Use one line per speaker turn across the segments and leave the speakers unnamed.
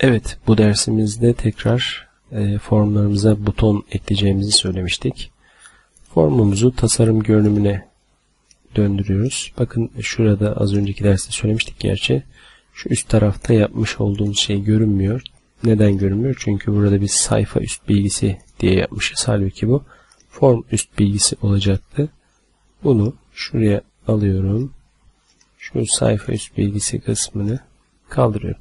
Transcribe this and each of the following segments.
Evet, bu dersimizde tekrar formlarımıza buton ekleyeceğimizi söylemiştik. Formumuzu tasarım görünümüne döndürüyoruz. Bakın şurada az önceki derste söylemiştik gerçi. Şu üst tarafta yapmış olduğumuz şey görünmüyor. Neden görünmüyor? Çünkü burada biz sayfa üst bilgisi diye yapmışız. Halbuki bu form üst bilgisi olacaktı. Bunu şuraya alıyorum. Şu sayfa üst bilgisi kısmını kaldırıyorum.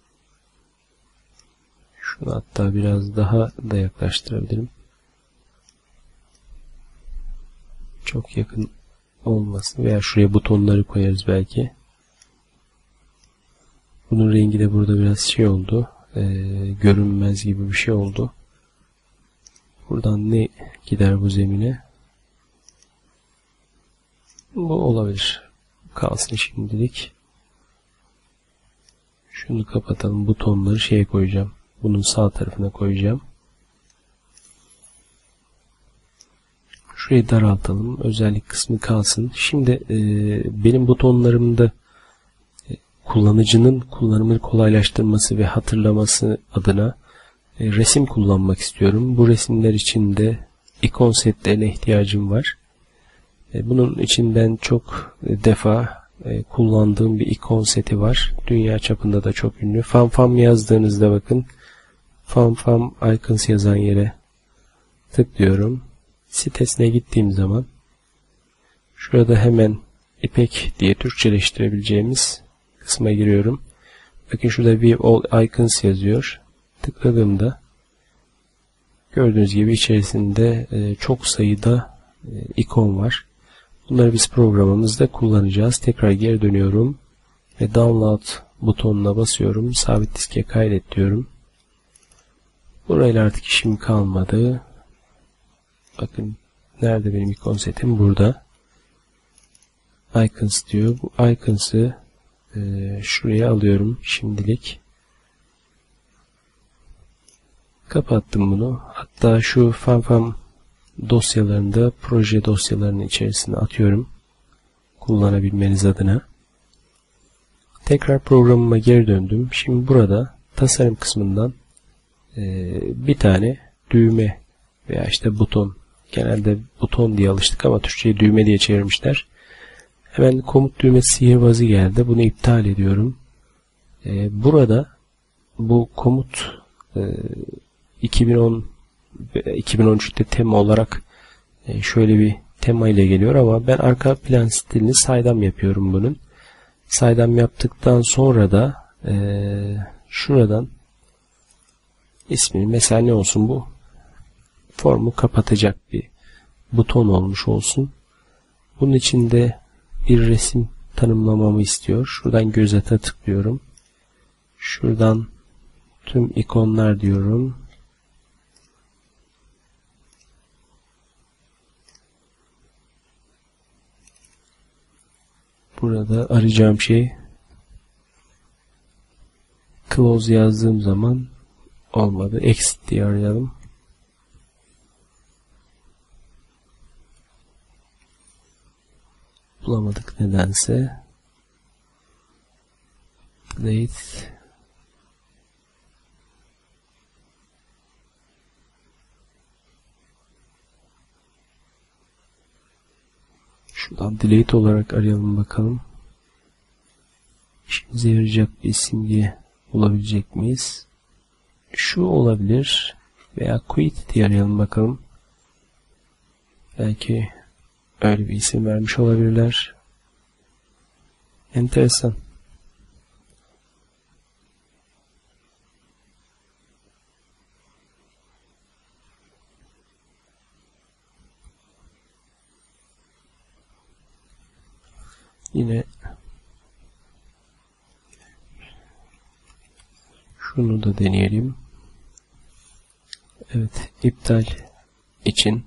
Şunu hatta biraz daha da yaklaştırabilirim. Çok yakın olmasın. Veya şuraya butonları koyarız belki. Bunun rengi de burada biraz şey oldu. Görünmez gibi bir şey oldu. Buradan ne gider bu zemine? Bu olabilir. Kalsın şimdilik. Şunu kapatalım. Butonları şeye koyacağım. Bunun sağ tarafına koyacağım. Şurayı daraltalım. Özellik kısmı kalsın. Şimdi benim butonlarımda kullanıcının kullanımını kolaylaştırması ve hatırlaması adına resim kullanmak istiyorum. Bu resimler için de ikon setlerine ihtiyacım var. Bunun için ben çok defa kullandığım bir ikon seti var. Dünya çapında da çok ünlü. FamFam yazdığınızda bakın. FamFam Icons yazan yere tıklıyorum. Sitesine gittiğim zaman şurada hemen İpek diye Türkçeleştirebileceğimiz kısma giriyorum. Bakın şurada View All Icons yazıyor. Tıkladığımda gördüğünüz gibi içerisinde çok sayıda ikon var. Bunları biz programımızda kullanacağız. Tekrar geri dönüyorum ve Download butonuna basıyorum. Sabit diske kaydet diyorum. Burayla artık işim kalmadı. Bakın nerede benim ikon setim? Burada. Icons diyor. Bu icons'ı şuraya alıyorum şimdilik. Kapattım bunu. Hatta şu FamFam dosyalarında proje dosyalarının içerisine atıyorum. Kullanabilmeniz adına. Tekrar programıma geri döndüm. Şimdi burada tasarım kısmından bir tane düğme veya işte buton. Genelde buton diye alıştık ama Türkçe'ye düğme diye çevirmişler. Hemen komut düğmesi sihirbazı geldi. Bunu iptal ediyorum. Burada bu komut 2013'te tema olarak şöyle bir tema ile geliyor ama ben arka plan stilini saydam yapıyorum bunun. Saydam yaptıktan sonra da şuradan ismini mesela ne olsun bu? Formu kapatacak bir buton olmuş olsun. Bunun için de bir resim tanımlamamı istiyor. Şuradan gözete tıklıyorum. Şuradan tüm ikonlar diyorum. Burada arayacağım şey close yazdığım zaman olmadı. Exit diye arayalım. Bulamadık nedense. Delete. Şuradan delete olarak arayalım bakalım. İşimize yarayacak bir isim diye bulabilecek miyiz? Şu olabilir. Veya quit diye arayalım bakalım. Belki öyle bir isim vermiş olabilirler. Enteresan. Yine şunu da deneyelim. Evet, iptal için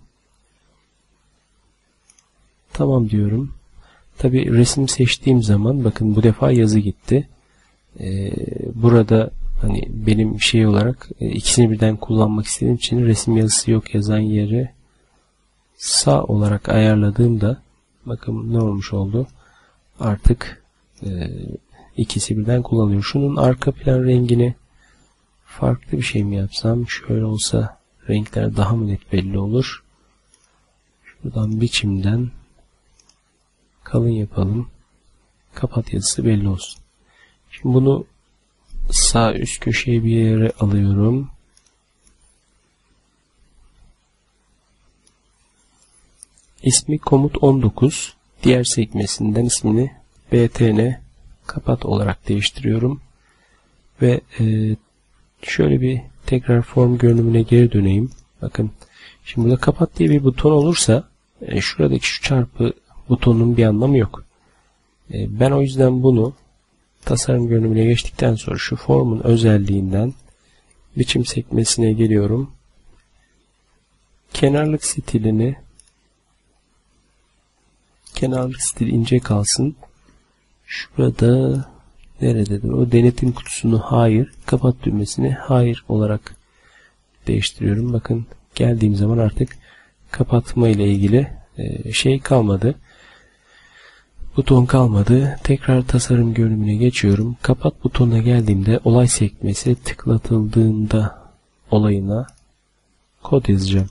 tamam diyorum. Tabi resim seçtiğim zaman bakın bu defa yazı gitti. Burada hani benim şey olarak ikisini birden kullanmak istediğim için resim yazısı yok yazan yeri sağ olarak ayarladığımda bakın ne olmuş oldu. Artık ikisi birden kullanılıyor. Şunun arka plan rengini farklı bir şey mi yapsam? Şöyle olsa renkler daha mı net belli olur? Şuradan biçimden kalın yapalım. Kapat yazısı belli olsun. Şimdi bunu sağ üst köşeye bir yere alıyorum. İsmi komut 19. Diğer sekmesinden ismini btn kapat olarak değiştiriyorum. Ve şöyle bir tekrar form görünümüne geri döneyim. Bakın şimdi burada kapat diye bir buton olursa şuradaki şu çarpı butonun bir anlamı yok. Ben o yüzden bunu tasarım görünümüne geçtikten sonra şu formun özelliğinden biçim sekmesine geliyorum. Kenarlık stili ince kalsın. Şurada nerededir? O denetim kutusunu hayır, kapat düğmesini hayır olarak değiştiriyorum. Bakın geldiğim zaman artık kapatma ile ilgili şey kalmadı. Buton kalmadı. Tekrar tasarım görünümüne geçiyorum. Kapat butonuna geldiğimde olay sekmesi tıklatıldığında olayına kod yazacağım.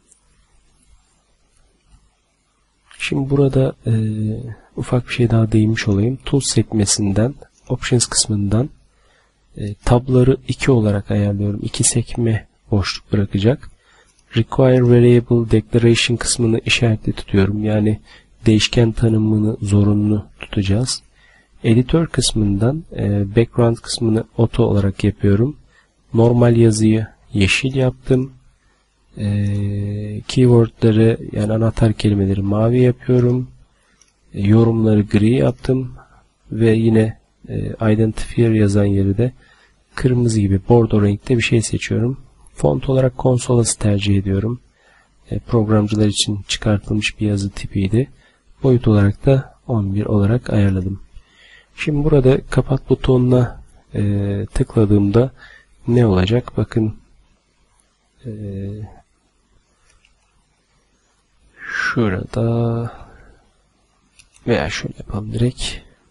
Şimdi burada ufak bir şey daha değinmiş olayım. Tools sekmesinden, Options kısmından tabları 2 olarak ayarlıyorum. 2 sekme boşluk bırakacak. Require Variable Declaration kısmını işaretli tutuyorum. Yani değişken tanımını zorunlu tutacağız. Editör kısmından background kısmını auto olarak yapıyorum. Normal yazıyı yeşil yaptım. Keywordları yani anahtar kelimeleri mavi yapıyorum. Yorumları gri yaptım. Ve yine identifier yazan yeri de kırmızı gibi bordo renkte bir şey seçiyorum. Font olarak Consolas'ı tercih ediyorum. Programcılar için çıkartılmış bir yazı tipiydi. Boyut olarak da 11 olarak ayarladım. Şimdi burada kapat butonuna tıkladığımda ne olacak? Bakın şurada veya şöyle yapalım direkt.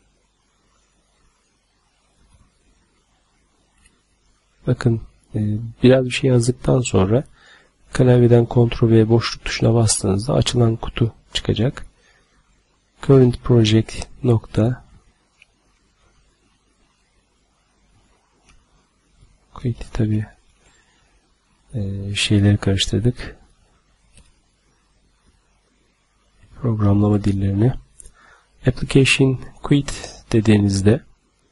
Bakın biraz bir şey yazdıktan sonra klavyeden Ctrl V boşluk tuşuna bastığınızda açılan kutu çıkacak. Current project nokta quit tabi şeyleri karıştırdık. Programlama dillerini. Application quit dediğinizde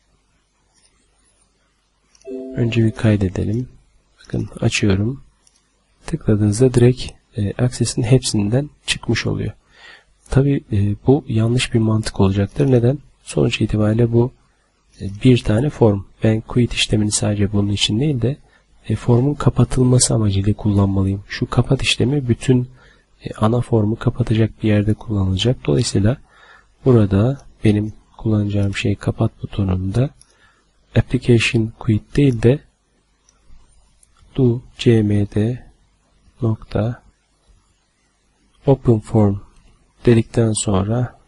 önce bir kaydedelim. Bakın açıyorum. Tıkladığınızda direkt Access'in hepsinden çıkmış oluyor. Tabi bu yanlış bir mantık olacaktır. Neden? Sonuç itibariyle bu bir tane form. Ben quit işlemini sadece bunun için değil de formun kapatılması amacıyla kullanmalıyım. Şu kapat işlemi bütün ana formu kapatacak bir yerde kullanılacak. Dolayısıyla burada benim kullanacağım şey kapat butonunda application quit değil de do cmd nokta open form dedikten sonra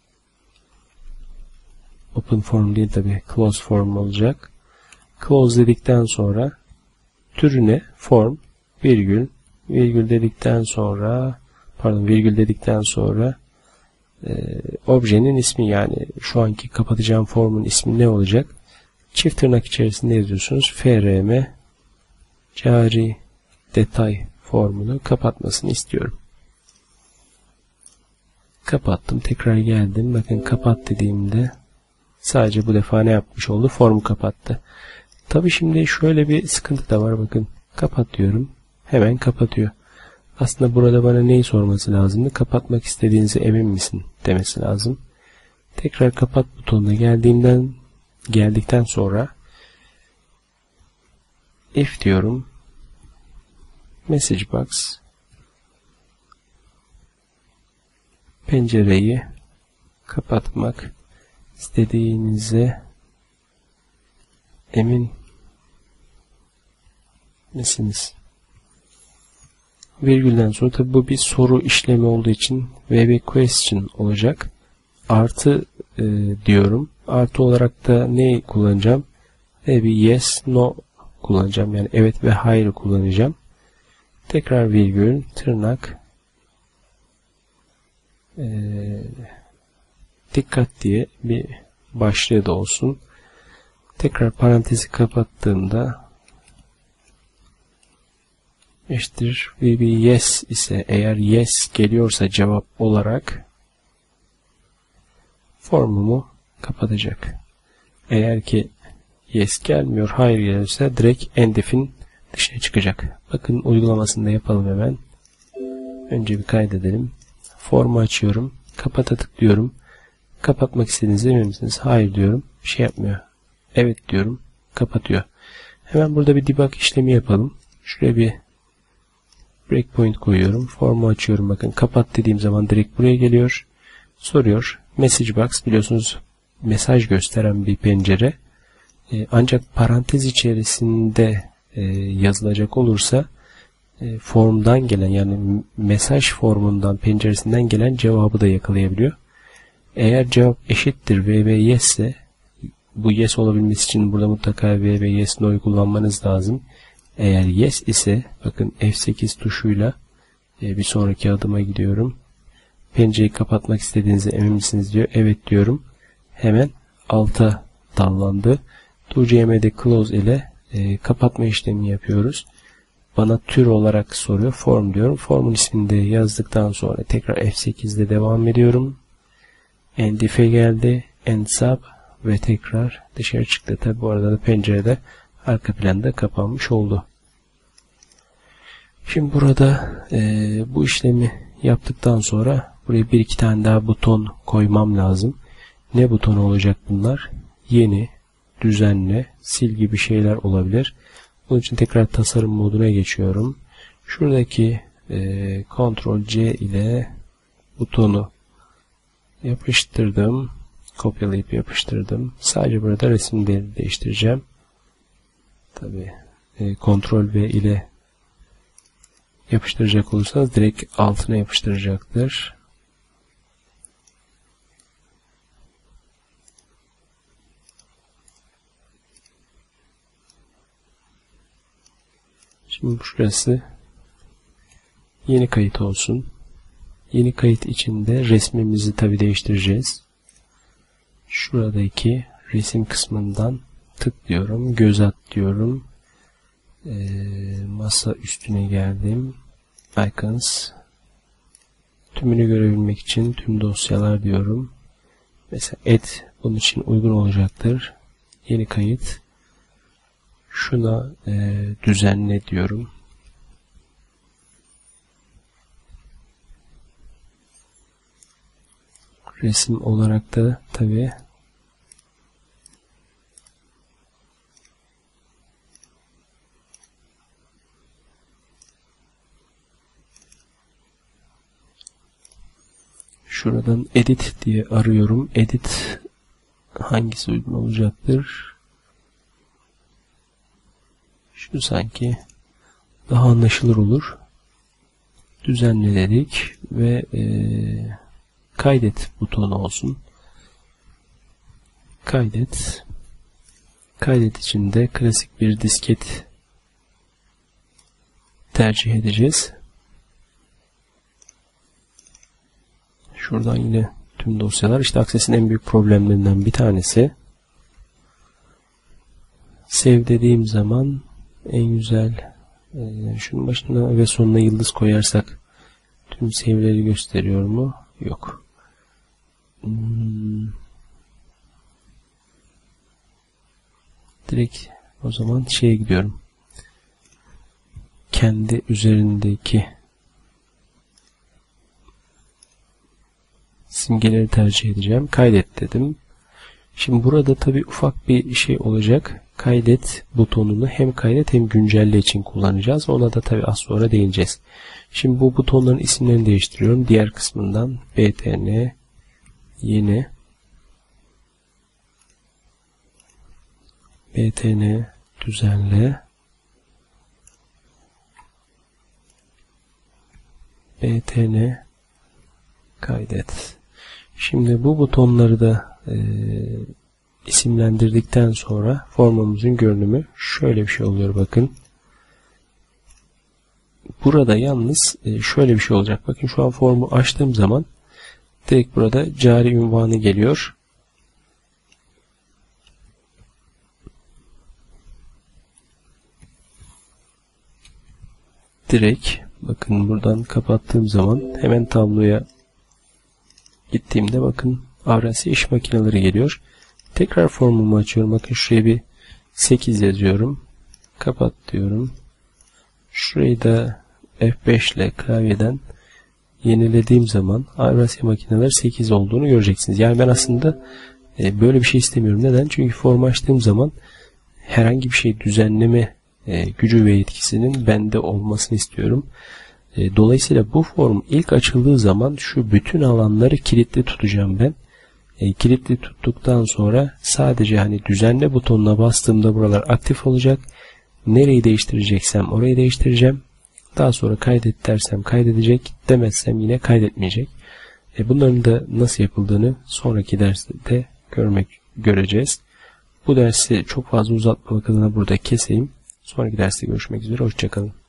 open form değil tabi close form olacak. Close dedikten sonra türüne form virgül dedikten sonra virgül dedikten sonra objenin ismi yani şu anki kapatacağım formun ismi ne olacak? Çift tırnak içerisinde yazıyorsunuz. frm cari detay formunu kapatmasını istiyorum. Kapattım. Tekrar geldim. Bakın kapat dediğimde sadece bu defa ne yapmış oldu? Formu kapattı. Tabi şimdi şöyle bir sıkıntı da var. Bakın kapat diyorum. Hemen kapatıyor. Aslında burada bana neyi sorması lazımdı? Kapatmak istediğinize emin misin demesi lazım. Tekrar kapat butonuna geldikten sonra if diyorum. Message box pencereyi kapatmak istediğinize emin misiniz? Virgülden sonra tabi bu bir soru işlemi olduğu için ve bir question olacak. Artı diyorum. Artı olarak da neyi kullanacağım? Ve bir yes no kullanacağım. Yani evet ve hayır kullanacağım. Tekrar virgül, tırnak, dikkat diye bir başlığı da olsun. Tekrar parantezi kapattığımda eşittir bir yes ise, eğer yes geliyorsa cevap olarak formumu kapatacak. Eğer ki yes gelmiyor, hayır gelirse direkt endif'in dışına çıkacak. Bakın uygulamasını da yapalım hemen. Önce bir kaydedelim. Formu açıyorum. Kapata tıklıyorum. Kapatmak istediğinizi emin misiniz? Hayır diyorum. Bir şey yapmıyor. Evet diyorum. Kapatıyor. Hemen burada bir debug işlemi yapalım. Şuraya bir breakpoint koyuyorum. Formu açıyorum. Bakın kapat dediğim zaman direkt buraya geliyor. Soruyor. Message box biliyorsunuz mesaj gösteren bir pencere. Ancak parantez içerisinde yazılacak olursa formdan gelen, yani mesaj formundan, penceresinden gelen cevabı da yakalayabiliyor. Eğer cevap eşittir v ve yes ise, bu yes olabilmesi için burada mutlaka v ve yes no'yu kullanmanız lazım. Eğer yes ise bakın F8 tuşuyla bir sonraki adıma gidiyorum. Pencereyi kapatmak istediğinize emin misiniz diyor. Evet diyorum. Hemen alta dallandı. ToCM'de close ile kapatma işlemini yapıyoruz. Bana tür olarak soruyor. Form diyorum. Formun ismini de yazdıktan sonra tekrar F8'de devam ediyorum. Endif'e geldi. Endsub ve tekrar dışarı çıktı. Tabi bu arada da pencerede arka planda kapanmış oldu. Şimdi burada bu işlemi yaptıktan sonra buraya bir iki tane daha buton koymam lazım. Ne butonu olacak bunlar? Yeni, düzenle, sil gibi şeyler olabilir. Bunun için tekrar tasarım moduna geçiyorum. Şuradaki Ctrl+C ile butonu yapıştırdım. Kopyalayıp yapıştırdım. Sadece burada resimleri değiştireceğim. Tabii Ctrl+V ile yapıştıracak olursanız direkt altına yapıştıracaktır. Şimdi şurası yeni kayıt olsun. Yeni kayıt içinde resmimizi tabi değiştireceğiz. Şuradaki resim kısmından tıklıyorum. Göz at diyorum. Masa üstüne geldim. Icons. Tümünü görebilmek için tüm dosyalar diyorum. Mesela add bunun için uygun olacaktır. Yeni kayıt. Şuna düzenle diyorum. Resim olarak da tabi şuradan edit diye arıyorum. Edit hangisi uygun olacaktır? Şu sanki daha anlaşılır olur. Düzenle dedik ve kaydet butonu olsun. Kaydet. Kaydet için de klasik bir disket tercih edeceğiz. Şuradan yine tüm dosyalar. İşte Access'in en büyük problemlerinden bir tanesi. Save dediğim zaman en güzel şunun başına ve sonuna yıldız koyarsak tüm save'leri gösteriyor mu? Yok. Direkt o zaman şeye gidiyorum. Kendi üzerindeki simgeleri tercih edeceğim. Kaydet dedim. Şimdi burada tabi ufak bir şey olacak. Kaydet butonunu hem kaydet hem güncelle için kullanacağız. Ona da tabi az sonra değineceğiz. Şimdi bu butonların isimlerini değiştiriyorum. Diğer kısmından btn yeni btn düzenle btn kaydet. Şimdi bu butonları da isimlendirdikten sonra formumuzun görünümü şöyle bir şey oluyor bakın. Burada yalnız şöyle bir şey olacak. Bakın şu an formu açtığım zaman direkt burada cari ünvanı geliyor. Direkt bakın buradan kapattığım zaman hemen tabloya gittiğimde bakın Avrasya İş Makineleri geliyor. Tekrar formumu açıyorum. Bakın şuraya bir 8 yazıyorum. Kapat diyorum. Şurayı da F5 ile klavyeden yenilediğim zaman Avrasya Makineleri 8 olduğunu göreceksiniz. Yani ben aslında böyle bir şey istemiyorum. Neden? Çünkü formu açtığım zaman herhangi bir şey düzenleme gücü ve yetkisinin bende olmasını istiyorum. Dolayısıyla bu form ilk açıldığı zaman şu bütün alanları kilitli tutacağım ben. Kilitli tuttuktan sonra sadece hani düzenle butonuna bastığımda buralar aktif olacak. Nereyi değiştireceksem orayı değiştireceğim. Daha sonra kaydet dersem kaydedecek. Demezsem yine kaydetmeyecek. Bunların da nasıl yapıldığını sonraki derste göreceğiz. Bu dersi çok fazla uzatmamak adına burada keseyim. Sonraki derste görüşmek üzere. Hoşça kalın.